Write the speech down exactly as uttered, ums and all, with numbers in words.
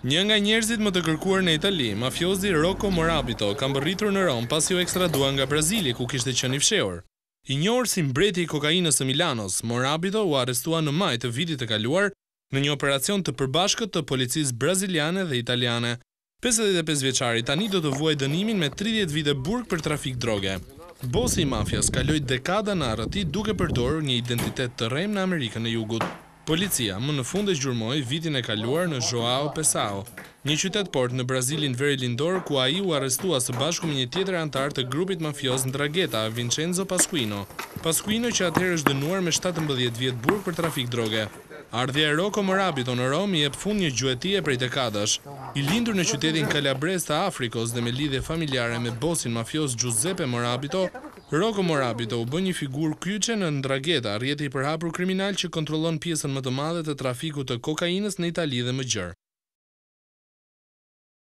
Një nga njerëzit më të kërkuar në Itali, mafiozi Rocco Morabito, ka mbërritur në Rom pasi u ekstradua nga Brazili ku kishte qenë i fshehur. I njohur si mbreti i kokainës së Milanos, Morabito u arrestua në maj të vitit të kaluar në një operacion të përbashkët të policisë braziliane dhe italiane. pesëdhjetë e pesë vjeçari tani do të vuajë dënimin me tridhjetë vite burg për trafik droge. Bosi i mafias kaloi dekada në arrëti duke përdorur një identitet të rrem në Amerikën e Jugut. Policia më në fund e gjurmoi vitin e kaluar në João Pessoa, një qytet port në Brazilin Verlindor, ku ai u arrestua së bashku me një tjetër antar të grupit mafios Ndrangheta, Vincenzo Pasquino. Pasquino që atëherë është dënuar me shtatëmbëdhjetë vjet burg për trafik droge. Ardhja e Rocco Morabito në Rom i jep fund një gjuetie prej dekadash. I lindur në qytetin Calabres të Afrikos dhe me lidhje familjare me bosin mafios Giuseppe Morabito, Rocco Morabito u bë një figurë kyçe në Ndrangheta, rrjeti i përhapur kriminal që kontrollon pjesën më të madhe të trafikut të kokainës në Itali dhe më gjerë.